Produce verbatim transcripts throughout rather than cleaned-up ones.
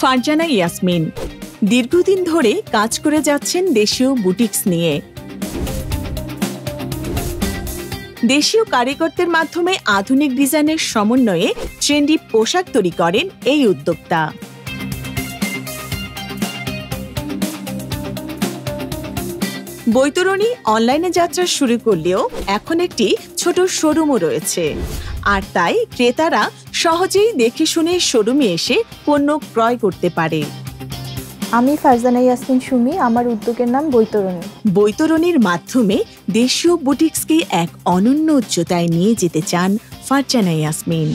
ফারজানা ইয়াসমিন দীর্ঘদিন ধরে কাজ করে যাচ্ছেন দেশীয় বুটিক্স নিয়ে। দেশীয় কারিগরদের মাধ্যমে আধুনিক ডিজাইনের সমন্বয়ে ট্রেন্ডি পোশাক তৈরি করেন এই উদ্যোক্তা। বৈতরণী অনলাইনে যাত্রা শুরু করলেও এখন একটি ছোট শোরুমও রয়েছে, আর তাই ক্রেতারা সহজেই দেখে শুনে শোরুমে এসে পণ্য ক্রয় করতে পারে। আমি ফারজানা ইয়াসমিন সুমি, আমার উদ্যোগের নাম বৈতরণী। বৈতরণীর মাধ্যমে দেশীয় বুটিক্সকে এক অনন্য উচ্চতায় নিয়ে যেতে চান ফারজানা ইয়াসমিন।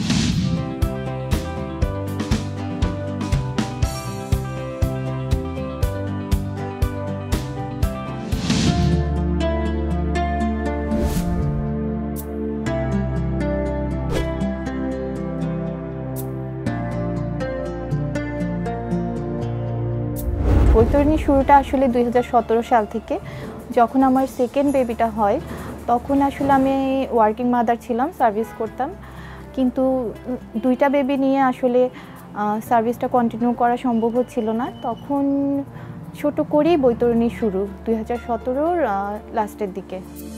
বৈতরণীর শুরুটা আসলে দুই হাজার সতেরো সাল থেকে, যখন আমার সেকেন্ড বেবিটা হয় তখন আসলে আমি ওয়ার্কিং মাদার ছিলাম, সার্ভিস করতাম, কিন্তু দুইটা বেবি নিয়ে আসলে সার্ভিসটা কন্টিনিউ করা সম্ভব হচ্ছিল না। তখন ছোট করেই বৈতরণী শুরু দুই হাজার সতেরোর লাস্টের দিকে।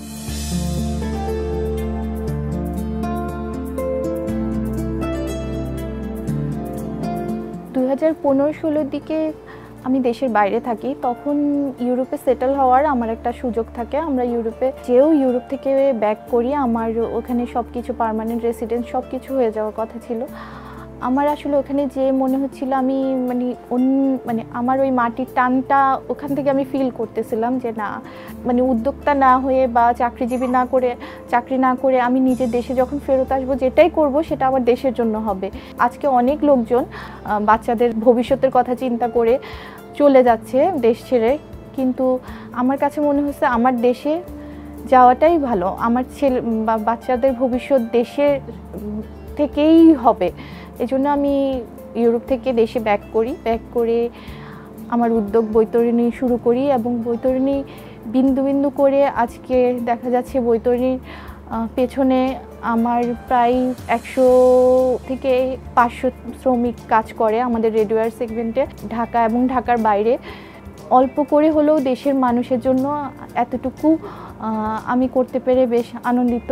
দুই হাজার পনেরো ষোলোর দিকে আমি দেশের বাইরে থাকি, তখন ইউরোপে সেটেল হওয়ার আমার একটা সুযোগ থাকে। আমরা ইউরোপে যেও ইউরোপ থেকে ব্যাক করি, আমার ওখানে সব কিছু পার্মানেন্ট রেসিডেন্স সব কিছু হয়ে যাওয়ার কথা ছিল। আমার আসলে ওখানে যে মনে হচ্ছিল আমি মানে মানে আমার ওই মাটির টানটা ওখান থেকে আমি ফিল করতেছিলাম যে না, মানে উদ্যোক্তা না হয়ে বা চাকরিজীবী না করে চাকরি না করে আমি নিজের দেশে যখন ফেরত আসবো, যেটাই করব সেটা আমার দেশের জন্য হবে। আজকে অনেক লোকজন বাচ্চাদের ভবিষ্যতের কথা চিন্তা করে চলে যাচ্ছে দেশ ছেড়ে, কিন্তু আমার কাছে মনে হচ্ছে আমার দেশে যাওয়াটাই ভালো। আমার ছেলে বা বাচ্চাদের ভবিষ্যৎ দেশের থেকেই হবে। এজন্য আমি ইউরোপ থেকে দেশে ব্যাক করি, ব্যাক করে আমার উদ্যোগ বৈতরণী শুরু করি, এবং বৈতরণী বিন্দু বিন্দু করে আজকে দেখা যাচ্ছে বৈতরণীর পেছনে আমার প্রায় একশো থেকে পাঁচশো শ্রমিক কাজ করে আমাদের রেডিওয়ার সেগমেন্টে, ঢাকা এবং ঢাকার বাইরে। অল্প করে হলেও দেশের মানুষের জন্য এতটুকু আমি করতে পেরে বেশ আনন্দিত।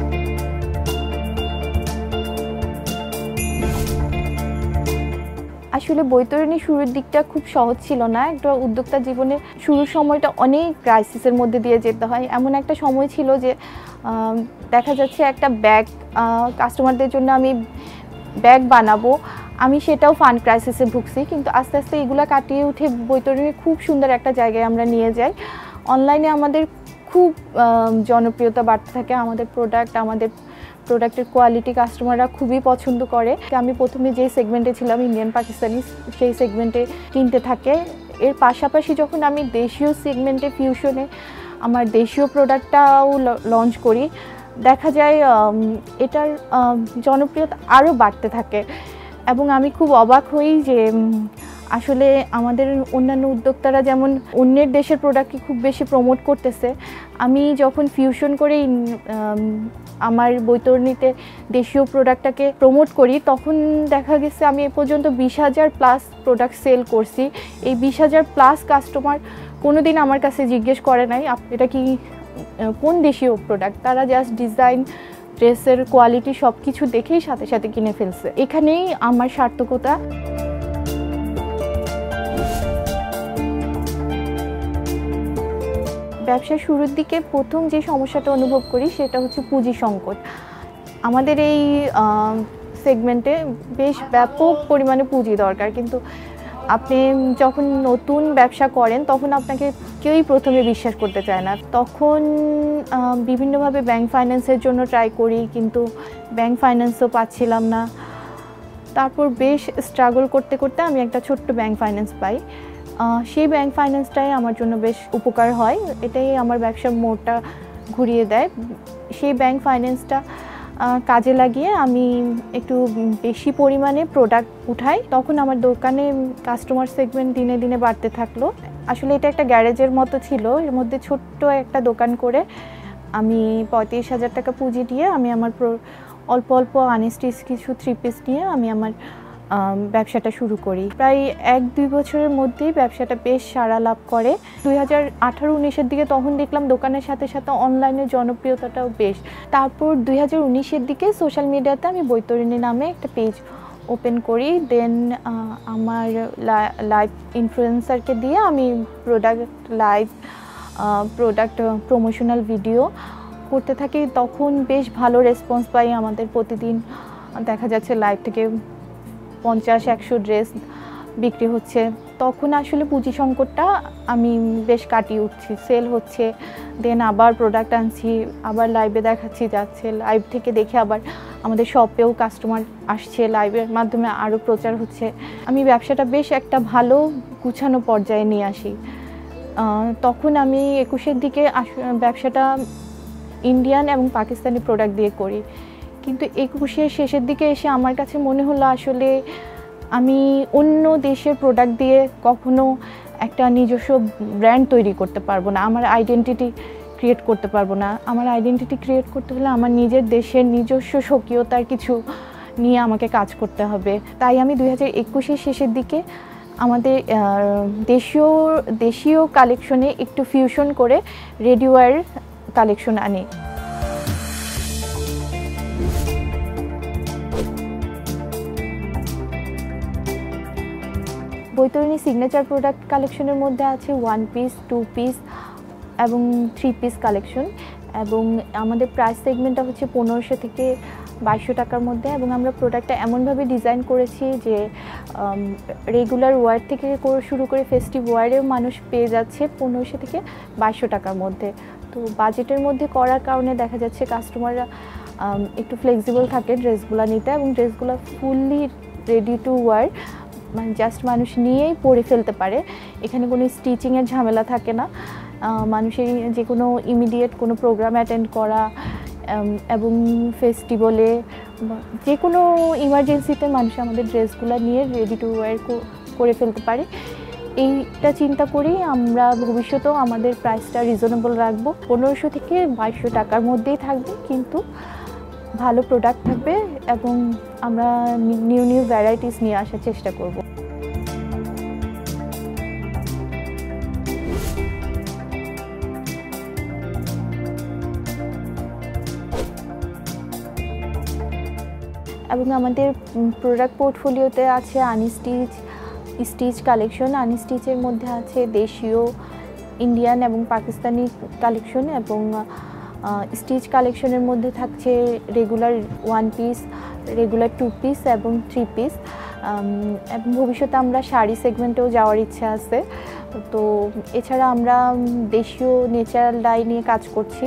আসলে বৈতরণী শুরুর দিকটা খুব সহজ ছিল না। একটা উদ্যোক্তা জীবনে শুরুর সময়টা অনেক ক্রাইসিসের মধ্যে দিয়ে যেতে হয়। এমন একটা সময় ছিল যে দেখা যাচ্ছে একটা ব্যাগ কাস্টমারদের জন্য আমি ব্যাগ বানাবো, আমি সেটাও ফান্ড ক্রাইসিসে ভুগছি, কিন্তু আস্তে আস্তে এগুলো কাটিয়ে উঠে বৈতরণী খুব সুন্দর একটা জায়গায় আমরা নিয়ে যাই। অনলাইনে আমাদের খুব জনপ্রিয়তা বাড়তে থাকে, আমাদের প্রোডাক্ট আমাদের প্রোডাক্টের কোয়ালিটি কাস্টমাররা খুবই পছন্দ করে। আমি প্রথমে যে সেগমেন্টে ছিলাম ইন্ডিয়ান পাকিস্তানি, সেই সেগমেন্টে কিনতে থাকে। এর পাশাপাশি যখন আমি দেশীয় সেগমেন্টে ফিউশনে আমার দেশীয় প্রোডাক্টটাও লঞ্চ করি, দেখা যায় এটার জনপ্রিয়তা আরও বাড়তে থাকে, এবং আমি খুব অবাক হই যে আসলে আমাদের অন্যান্য উদ্যোক্তারা যেমন অন্যের দেশের প্রোডাক্টকে খুব বেশি প্রমোট করতেছে, আমি যখন ফিউশন করে আমার বৈতরণীতে দেশীয় প্রোডাক্টটাকে প্রমোট করি, তখন দেখা গেছে আমি এ পর্যন্ত বিশ হাজার প্লাস প্রোডাক্ট সেল করছি। এই বিশ হাজার প্লাস কাস্টমার কোনো দিন আমার কাছে জিজ্ঞেস করে নাই এটা কি কোন দেশীয় প্রোডাক্ট, তারা জাস্ট ডিজাইন, ড্রেসের কোয়ালিটি সব কিছু দেখেই সাথে সাথে কিনে ফেলছে। এখানেই আমার সার্থকতা। ব্যবসার শুরুর দিকে প্রথম যে সমস্যাটা অনুভব করি সেটা হচ্ছে পুঁজি সংকট। আমাদের এই সেগমেন্টে বেশ ব্যাপক পরিমাণে পুঁজি দরকার, কিন্তু আপনি যখন নতুন ব্যবসা করেন তখন আপনাকে কেউই প্রথমে বিশ্বাস করতে চায় না। তখন বিভিন্নভাবে ব্যাংক ফাইন্যান্সের জন্য ট্রাই করি, কিন্তু ব্যাংক ফাইন্যান্সও পাচ্ছিলাম না। তারপর বেশ স্ট্রাগল করতে করতে আমি একটা ছোট্ট ব্যাংক ফাইন্যান্স পাই। সেই ব্যাংক ফাইন্যান্সটাই আমার জন্য বেশ উপকার হয়, এটাই আমার ব্যবসার মোড়টা ঘুরিয়ে দেয়। সেই ব্যাংক ফাইন্যান্সটা কাজে লাগিয়ে আমি একটু বেশি পরিমাণে প্রোডাক্ট উঠাই, তখন আমার দোকানে কাস্টমার সেগমেন্ট দিনে দিনে বাড়তে থাকলো। আসলে এটা একটা গ্যারেজের মতো ছিল, এর মধ্যে ছোট্ট একটা দোকান করে আমি পঁয়ত্রিশ হাজার টাকা পুঁজি দিয়ে আমি আমার অল্প অল্প আনস্টিচ কিছু থ্রি পিস নিয়ে আমি আমার ব্যবসাটা শুরু করি। প্রায় এক দুই বছরের মধ্যেই ব্যবসাটা বেশ সাড়া লাভ করে। দুই হাজার আঠারো উনিশের দিকে তখন দেখলাম দোকানের সাথে সাথে অনলাইনের জনপ্রিয়তাটাও বেশ। তারপর দুই হাজার উনিশের দিকে সোশ্যাল মিডিয়াতে আমি বৈতরণী নামে একটা পেজ ওপেন করি। দেন আমার লাইভ ইনফ্লুয়েন্সারকে দিয়ে আমি product live product promotional video করতে থাকি। তখন বেশ ভালো রেসপন্স পাই। আমাদের প্রতিদিন দেখা যাচ্ছে লাইভ থেকে পঞ্চাশ একশো ড্রেস বিক্রি হচ্ছে। তখন আসলে পুঁজি সংকটটা আমি বেশ কাটিয়ে উঠছি, সেল হচ্ছে। দেন আবার প্রোডাক্ট আনছি, আবার লাইভে দেখাচ্ছি, যাচ্ছে লাইভ থেকে দেখে আবার আমাদের শপেও কাস্টমার আসছে, লাইভের মাধ্যমে আরও প্রচার হচ্ছে। আমি ব্যবসাটা বেশ একটা ভালো গুছানো পর্যায়ে নিয়ে আসি। তখন আমি একুশের দিকে ব্যবসাটা ইন্ডিয়ান এবং পাকিস্তানি প্রোডাক্ট দিয়ে করি, কিন্তু একুশের শেষের দিকে এসে আমার কাছে মনে হলো আসলে আমি অন্য দেশের প্রোডাক্ট দিয়ে কখনো একটা নিজস্ব ব্র্যান্ড তৈরি করতে পারবো না, আমার আইডেন্টিটি ক্রিয়েট করতে পারবো না। আমার আইডেন্টিটি ক্রিয়েট করতে হলে আমার নিজের দেশের নিজস্ব স্বকীয়তার কিছু নিয়ে আমাকে কাজ করতে হবে। তাই আমি দুই হাজার একুশের শেষের দিকে আমাদের দেশীয় দেশীয় কালেকশনে একটু ফিউশন করে রেডিওয়ার কালেকশন আনি। বৈতরণী সিগনেচার প্রোডাক্ট কালেকশনের মধ্যে আছে ওয়ান পিস, টু পিস এবং থ্রি পিস কালেকশন, এবং আমাদের প্রাইস সেগমেন্টটা হচ্ছে পনেরোশো থেকে বাইশশো টাকার মধ্যে। এবং আমরা প্রোডাক্টটা এমনভাবে ডিজাইন করেছি যে রেগুলার ওয়ার থেকে শুরু করে ফেস্টিভ ওয়ারেও মানুষ পেয়ে যাচ্ছে পনেরোশো থেকে বাইশশো টাকার মধ্যে। তো বাজেটের মধ্যে করার কারণে দেখা যাচ্ছে কাস্টমাররা একটু ফ্লেক্সিবল থাকে ড্রেসগুলো নিতে, এবং ড্রেসগুলো ফুললি রেডি টু ওয়ার, মানে জাস্ট মানুষ নিয়েই পরে ফেলতে পারে। এখানে কোনো স্টিচিংয়ের ঝামেলা থাকে না। মানুষের যে কোনো ইমিডিয়েট কোনো প্রোগ্রাম অ্যাটেন্ড করা এবং ফেস্টিভ্যালে যে কোনো ইমার্জেন্সিতে মানুষ আমাদের ড্রেসগুলো নিয়ে রেডি টু ওয়্যার করে ফেলতে পারে। এইটা চিন্তা করেই আমরা ভবিষ্যতেও আমাদের প্রাইসটা রিজনেবল রাখবো, পনেরোশো থেকে বাইশশো টাকার মধ্যেই থাকবে, কিন্তু ভালো প্রোডাক্ট থাকবে এবং আমরা নিউ নিউ ভ্যারাইটিস নিয়ে আসার চেষ্টা করব। এবং আমাদের প্রোডাক্ট পোর্টফোলিওতে আছে আনস্টিচ, স্টিচ কালেকশন। আনস্টিচের মধ্যে আছে দেশীয়, ইন্ডিয়ান এবং পাকিস্তানি কালেকশন, এবং স্টিচ কালেকশনের মধ্যে থাকছে regular one piece, regular two piece এবং থ্রি পিস। এবং ভবিষ্যতে আমরা শাড়ি সেগমেন্টেও যাওয়ার ইচ্ছা আছে। তো এছাড়া আমরা দেশীয় ন্যাচারাল ডাই নিয়ে কাজ করছি।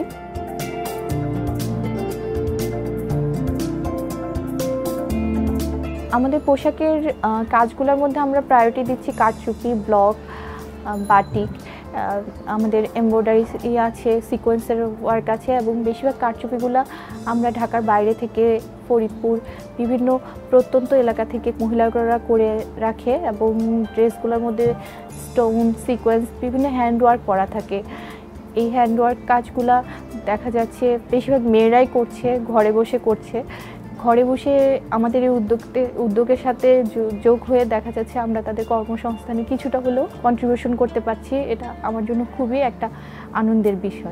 আমাদের পোশাকের কাজগুলোর মধ্যে আমরা প্রায়োরিটি দিচ্ছি কারচুপি, ব্লক, বাটিক। আমাদের এমব্রয়ডারি আছে, সিকোয়েন্সের ওয়ার্ক আছে, এবং বেশিরভাগ কারচুপিগুলো আমরা ঢাকার বাইরে থেকে, ফরিদপুর, বিভিন্ন প্রত্যন্ত এলাকা থেকে মহিলারা করে রাখে, এবং ড্রেসগুলোর মধ্যে স্টোন, সিকোয়েন্স, বিভিন্ন হ্যান্ডওয়ার্ক করা থাকে। এই হ্যান্ডওয়ার্ক কাজগুলো দেখা যাচ্ছে বেশিরভাগ মেয়েরাই করছে, ঘরে বসে করছে। ঘরে বসে আমাদের এই উদ্যোগতে উদ্যোগের সাথে যোগ হয়ে দেখা যাচ্ছে আমরা তাদের কর্মসংস্থানে কিছুটা হলেও কন্ট্রিবিউশন করতে পারছি। এটা আমার জন্য খুবই একটা আনন্দের বিষয়।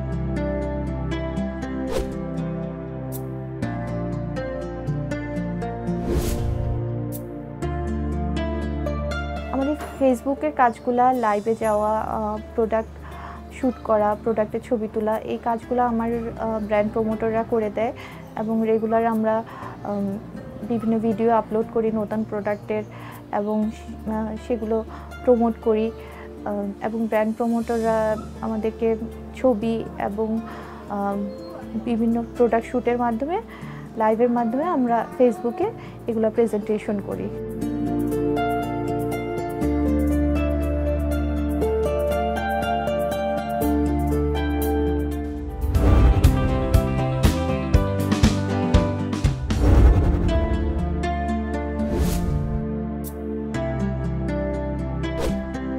আমাদের ফেসবুকের কাজগুলা, লাইভে যাওয়া, প্রোডাক্ট শ্যুট করা, প্রোডাক্টের ছবি তোলা, এই কাজগুলো আমার ব্র্যান্ড প্রমোটররা করে দেয়, এবং রেগুলার আমরা বিভিন্ন ভিডিও আপলোড করি নতুন প্রোডাক্টের, এবং সেগুলো প্রমোট করি। এবং ব্র্যান্ড প্রমোটররা আমাদেরকে ছবি এবং বিভিন্ন প্রোডাক্ট শ্যুটের মাধ্যমে, লাইভের মাধ্যমে আমরা ফেসবুকে এগুলো প্রেজেন্টেশন করি।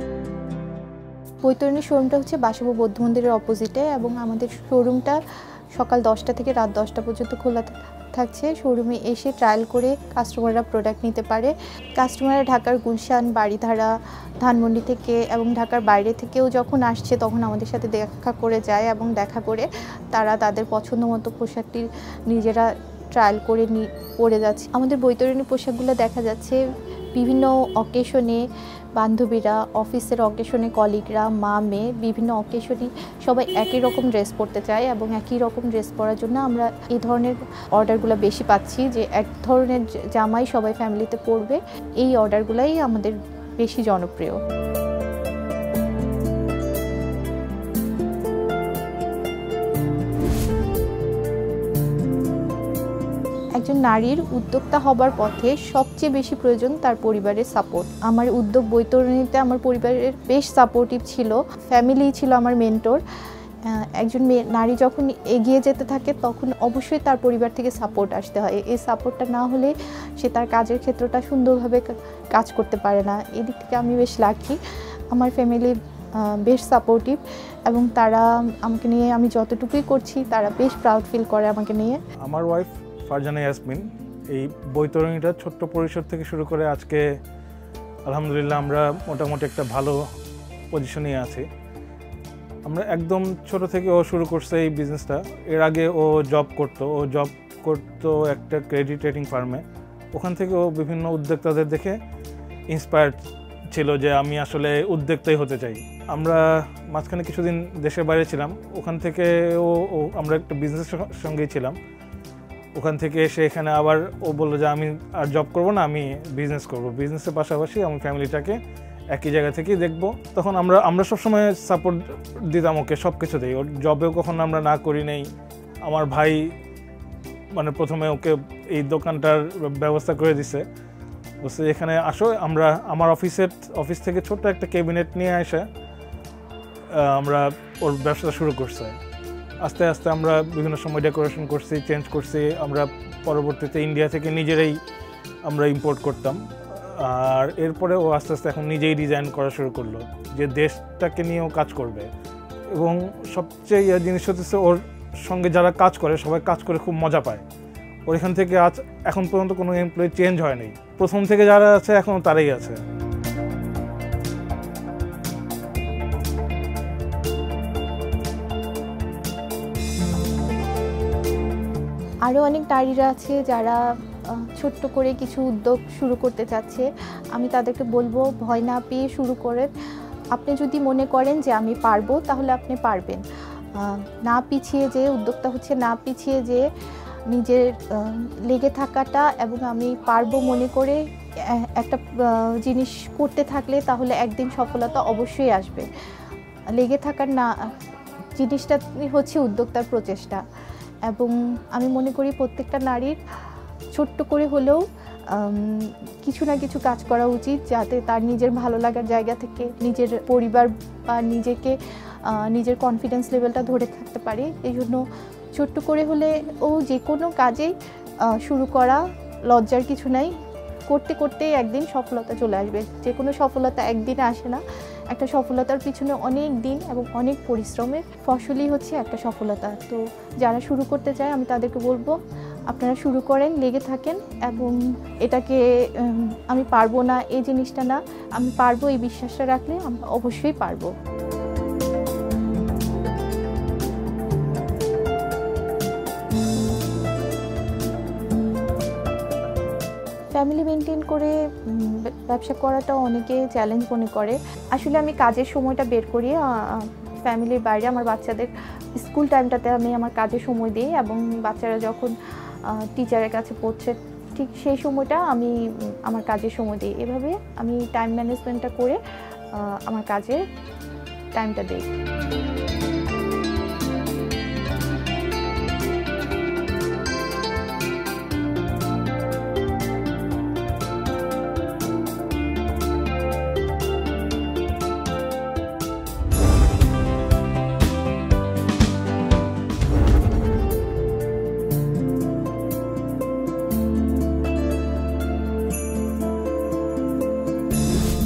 বৈতরণী শোরুমটা হচ্ছে বাসব বৌদ্ধ মন্দিরের অপোজিটে, এবং আমাদের শোরুমটা সকাল দশটা থেকে রাত দশটা পর্যন্ত খোলা থাকছে। শোরুমে এসে ট্রায়াল করে কাস্টমাররা প্রোডাক্ট নিতে পারে। কাস্টমাররা ঢাকার গুলশান, বারিধারা, ধানমন্ডি থেকে এবং ঢাকার বাইরে থেকেও যখন আসছে তখন আমাদের সাথে দেখা করে যায় এবং দেখা করে তারা তাদের পছন্দ মতো পোশাকটি নিজেরা ট্রায়াল করে নিয়ে পরে যাচ্ছে। আমাদের বৈতরণী পোশাকগুলো দেখা যাচ্ছে বিভিন্ন অকেশনে, বান্ধবীরা, অফিসের অকেশনে কলিগরা, মা মেয়ে বিভিন্ন অকেশনে সবাই একই রকম ড্রেস পরতে চায় এবং একই রকম ড্রেস পরার জন্য আমরা এই ধরনের অর্ডারগুলো বেশি পাচ্ছি, যে এক ধরনের জামাই সবাই ফ্যামিলিতে পরবে। এই অর্ডারগুলাই আমাদের বেশি জনপ্রিয়। একজন নারীর উদ্যোক্তা হবার পথে সবচেয়ে বেশি প্রয়োজন তার পরিবারের সাপোর্ট। আমার উদ্যোগ বৈতরণীতে আমার পরিবারের বেশ সাপোর্টিভ ছিল, ফ্যামিলি ছিল আমার মেন্টর। একজন মেয়ে নারী যখন এগিয়ে যেতে থাকে তখন অবশ্যই তার পরিবার থেকে সাপোর্ট আসতে হয়। এই সাপোর্টটা না হলে সে তার কাজের ক্ষেত্রটা সুন্দরভাবে কাজ করতে পারে না। এদিক থেকে আমি বেশ লাকি, আমার ফ্যামিলি বেশ সাপোর্টিভ এবং তারা আমাকে নিয়ে আমি যতটুকুই করছি তারা বেশ প্রাউড ফিল করে আমাকে নিয়ে। আমার ওয়াইফ ফারজানা ইয়াসমিন এই বৈতরণীটা ছোট্ট পরিসর থেকে শুরু করে আজকে আলহামদুলিল্লাহ আমরা মোটামুটি একটা ভালো পজিশনে আছি। আমরা একদম ছোট থেকে ও শুরু করছে এই বিজনেসটা। এর আগে ও জব করতো ও জব করতো একটা ক্রেডিট রেটিং ফার্মে। ওখান থেকে ও বিভিন্ন উদ্যোক্তাদের দেখে ইন্সপায়ার্ড ছিল যে আমি আসলে উদ্যোক্তাই হতে চাই। আমরা মাঝখানে কিছুদিন দেশের বাইরে ছিলাম, ওখান থেকে ও আমরা একটা বিজনেসের সঙ্গেই ছিলাম। ওখান থেকে এসে এখানে আবার ও বললো যে আমি আর জব করবো না, আমি বিজনেস করবো। বিজনেসের পাশাপাশি আমি ফ্যামিলিটাকে একই জায়গা থেকেই দেখবো। তখন আমরা আমরা সবসময় সাপোর্ট দিতাম ওকে সব কিছুতেই। ওর জবেও কখনো আমরা না করি নেই। আমার ভাই মানে প্রথমে ওকে এই দোকানটার ব্যবস্থা করে দিছে, বলছে এখানে আসো। আমরা আমার অফিসের অফিস থেকে ছোট্ট একটা ক্যাবিনেট নিয়ে এসে আমরা ওর ব্যবসাটা শুরু করছে। আস্তে আস্তে আমরা বিভিন্ন সময় ডেকোরেশন করছি, চেঞ্জ করছি। আমরা পরবর্তীতে ইন্ডিয়া থেকে নিজেরাই আমরা ইম্পোর্ট করতাম। আর এরপরে ও আস্তে আস্তে এখন নিজেই ডিজাইন করা শুরু করলো যে দেশটাকে নিয়েও কাজ করবে। এবং সবচেয়ে ইয়ে জিনিস হচ্ছে ওর সঙ্গে যারা কাজ করে সবাই কাজ করে খুব মজা পায়। ওর এখান থেকে আজ এখন পর্যন্ত কোনো এমপ্লয়ি চেঞ্জ হয়নি। প্রথম থেকে যারা আছে এখনও তারাই আছে। আরও অনেক নারীরা আছে যারা ছোট্ট করে কিছু উদ্যোগ শুরু করতে চাচ্ছে। আমি তাদেরকে বলবো ভয় না পেয়ে শুরু করেন। আপনি যদি মনে করেন যে আমি পারবো তাহলে আপনি পারবেন। না পিছিয়ে যেয়ে উদ্যোক্তা হচ্ছে না পিছিয়ে যেয়ে নিজের লেগে থাকাটা এবং আমি পারবো মনে করে একটা জিনিস করতে থাকলে তাহলে একদিন সফলতা অবশ্যই আসবে। লেগে থাকার না জিনিসটা হচ্ছে উদ্যোক্তার প্রচেষ্টা। এবং আমি মনে করি প্রত্যেকটা নারীর ছোট্ট করে হলেও কিছু না কিছু কাজ করা উচিত, যাতে তার নিজের ভালো লাগার জায়গা থেকে নিজের পরিবার বা নিজেকে নিজের কনফিডেন্স লেভেলটা ধরে থাকতে পারে। এই জন্য ছোট্ট করে হলে ও যে কোনো কাজেই শুরু করা, লজ্জার কিছু নাই। করতে করতেই একদিন সফলতা চলে আসবে। যে কোনো সফলতা একদিনে আসে না, একটা সফলতার পিছনে অনেক দিন এবং অনেক পরিশ্রমের ফসলই হচ্ছে একটা সফলতা। তো যারা শুরু করতে চায় আমি তাদেরকে বলবো আপনারা শুরু করেন, লেগে থাকেন এবং এটাকে আমি পারবো না এই জিনিসটা না, আমি পারবো এই বিশ্বাসটা রাখলে আমরা অবশ্যই পারবো। ফ্যামিলি মেনটেন করে ব্যবসা করাটা অনেকে চ্যালেঞ্জ মনে করে। আসলে আমি কাজের সময়টা বের করি ফ্যামিলির বাইরে। আমার বাচ্চাদের স্কুল টাইমটাতে আমি আমার কাজের সময় দিই এবং বাচ্চারা যখন টিচারের কাছে পড়ছে ঠিক সেই সময়টা আমি আমার কাজের সময় দিই। এভাবে আমি টাইম ম্যানেজমেন্টটা করে আমার কাজের টাইমটা দিই।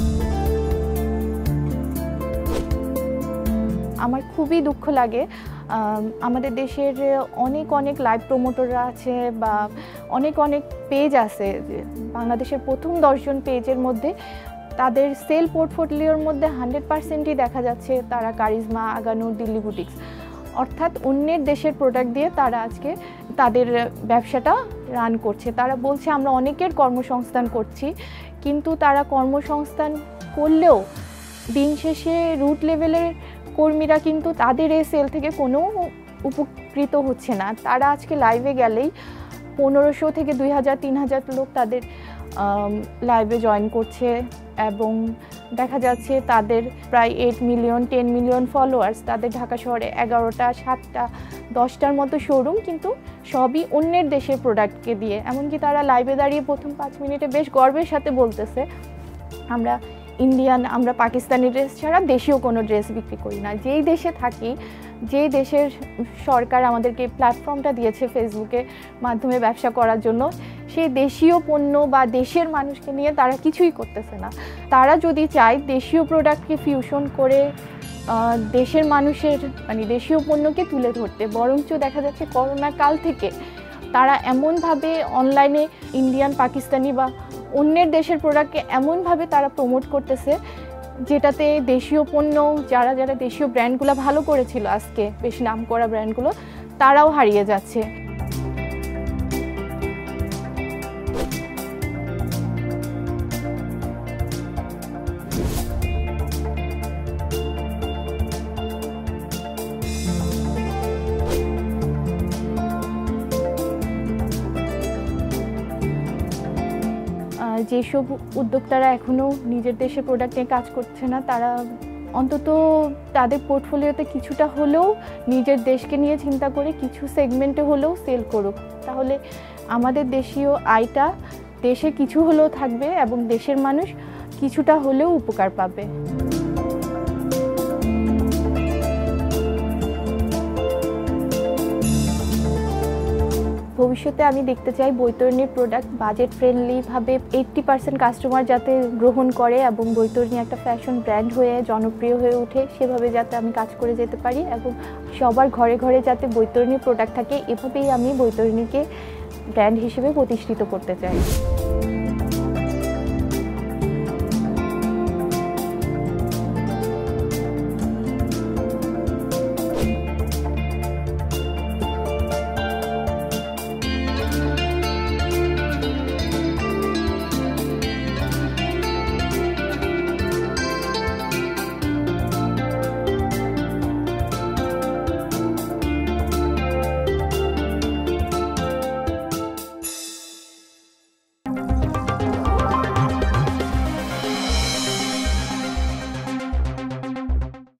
আমার খুবই দুঃখ লাগে আমাদের দেশের অনেক অনেক লাইভ প্রমোটররা আছে বা অনেক অনেক পেজ আছে, বাংলাদেশের প্রথম দশজন পেজের মধ্যে তাদের সেল পোর্টফোলিওর মধ্যে হান্ড্রেড পার্সেন্টই দেখা যাচ্ছে তারা কারিজমা, আগানুর, দিল্লি বুটিক্স, অর্থাৎ অন্যের দেশের প্রোডাক্ট দিয়ে তারা আজকে তাদের ব্যবসাটা রান করছে। তারা বলছে আমরা অনেকের কর্মসংস্থান করছি, কিন্তু তারা কর্মসংস্থান করলেও দিন শেষে রুট লেভেলের কর্মীরা কিন্তু তাদের এই সেল থেকে কোনো উপকৃত হচ্ছে না। তারা আজকে লাইভে গেলেই পনেরোশো থেকে দুই হাজার তিন হাজার লোক তাদের লাইভে জয়েন করছে এবং দেখা যাচ্ছে তাদের প্রায় eight million ten million followers. তাদের ঢাকা শহরে এগারোটা সাতটা দশটার মতো শোরুম, কিন্তু সবই অন্যের দেশের প্রোডাক্টকে দিয়ে। এমনকি তারা লাইভে দাঁড়িয়ে প্রথম পাঁচ মিনিটে বেশ গর্বের সাথে বলতেছে আমরা ইন্ডিয়ান, আমরা পাকিস্তানি ড্রেস ছাড়া দেশীয় কোনো ড্রেস বিক্রি করি না। যেই দেশে থাকি, যেই দেশের সরকার আমাদেরকে প্ল্যাটফর্মটা দিয়েছে ফেসবুকে মাধ্যমে ব্যবসা করার জন্য, সেই দেশীয় পণ্য বা দেশের মানুষকে নিয়ে তারা কিছুই করতেছে না। তারা যদি চায় দেশীয় প্রোডাক্টকে ফিউশন করে দেশের মানুষের মানে দেশীয় পণ্যকে তুলে ধরতে, বরঞ্চ দেখা যাচ্ছে করোনা কাল থেকে তারা এমনভাবে অনলাইনে ইন্ডিয়ান, পাকিস্তানি বা অন্যের দেশের প্রোডাক্টকে এমনভাবে তারা প্রমোট করতেছে যেটাতে দেশীয় পণ্য, যারা যারা দেশীয় ব্র্যান্ডগুলো ভালো করেছিল আজকে বেশ নাম করা ব্র্যান্ডগুলো, তারাও হারিয়ে যাচ্ছে। যেসব উদ্যোক্তারা এখনও নিজের দেশের প্রোডাক্ট নিয়ে কাজ করছে না, তারা অন্তত তাদের পোর্টফোলিওতে কিছুটা হলেও নিজের দেশকে নিয়ে চিন্তা করে কিছু সেগমেন্টে হলেও সেল করুক। তাহলে আমাদের দেশীয় আয়টা দেশে কিছু হলেও থাকবে এবং দেশের মানুষ কিছুটা হলেও উপকার পাবে। ভবিষ্যতে আমি দেখতে চাই বৈতরণীর প্রোডাক্ট বাজেট ফ্রেন্ডলিভাবে এইট্টি পার্সেন্ট কাস্টমার যাতে গ্রহণ করে এবং বৈতরণী একটা ফ্যাশন ব্র্যান্ড হয়ে জনপ্রিয় হয়ে ওঠে, সেভাবে যাতে আমি কাজ করে যেতে পারি এবং সবার ঘরে ঘরে যাতে বৈতরণীর প্রোডাক্ট থাকে, এভাবেই আমি বৈতরণীকে ব্র্যান্ড হিসেবে প্রতিষ্ঠিত করতে চাই।